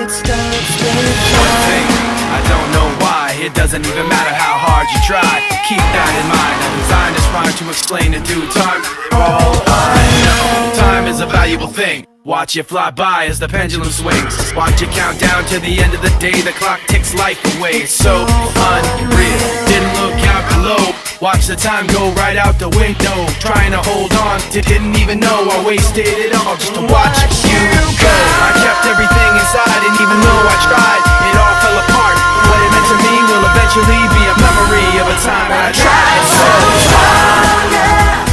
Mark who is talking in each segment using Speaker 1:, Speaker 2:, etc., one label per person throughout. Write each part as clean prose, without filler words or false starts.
Speaker 1: One thing, I don't know why. It doesn't even matter how hard you try. Keep that in mind. I designed this rhyme to explain in due time. All I know, time is a valuable thing. Watch it fly by as the pendulum swings. Watch it count down to the end of the day. The clock takes life away. It's so unreal. Didn't look out below. Watch the time go right out the window. Trying to hold on, didn't even know I wasted it all just to watch you go. I kept everything inside, and even though I tried, it all fell apart. What it meant to me will eventually be a memory of a time when I tried so hard.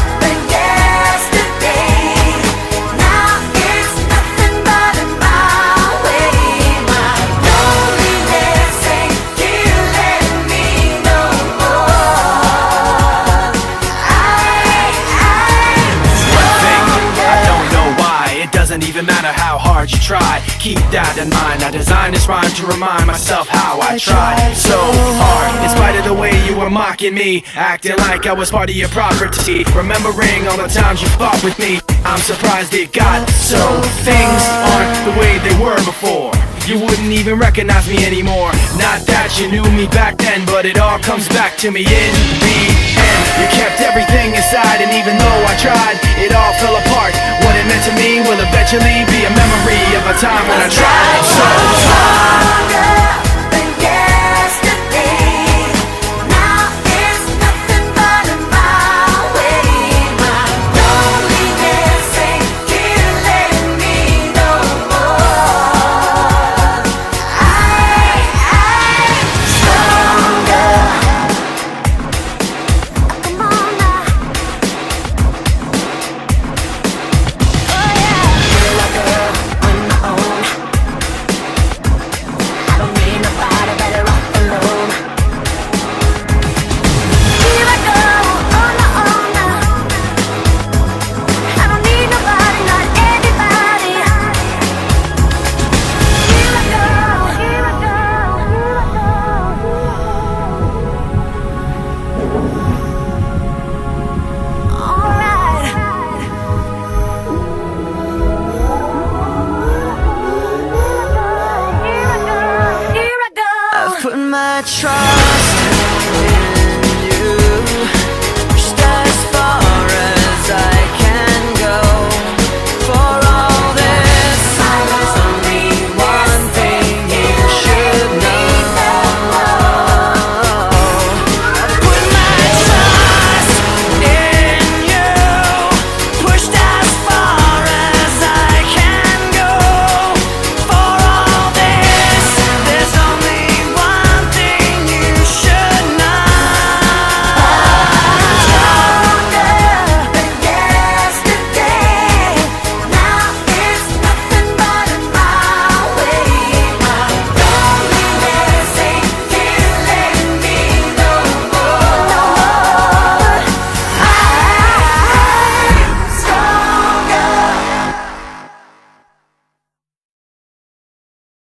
Speaker 1: Doesn't even matter how hard you try. Keep that in mind. I designed this rhyme to remind myself how I tried so hard. In spite of the way you were mocking me, acting like I was part of your property, remembering all the times you fought with me, I'm surprised it got so. Things aren't the way they were before. You wouldn't even recognize me anymore. Not that you knew me back then, but it all comes back to me in the end. You kept everything inside, and even though I tried, it all fell apart. What it meant to me will eventually be a memory of a time when I tried so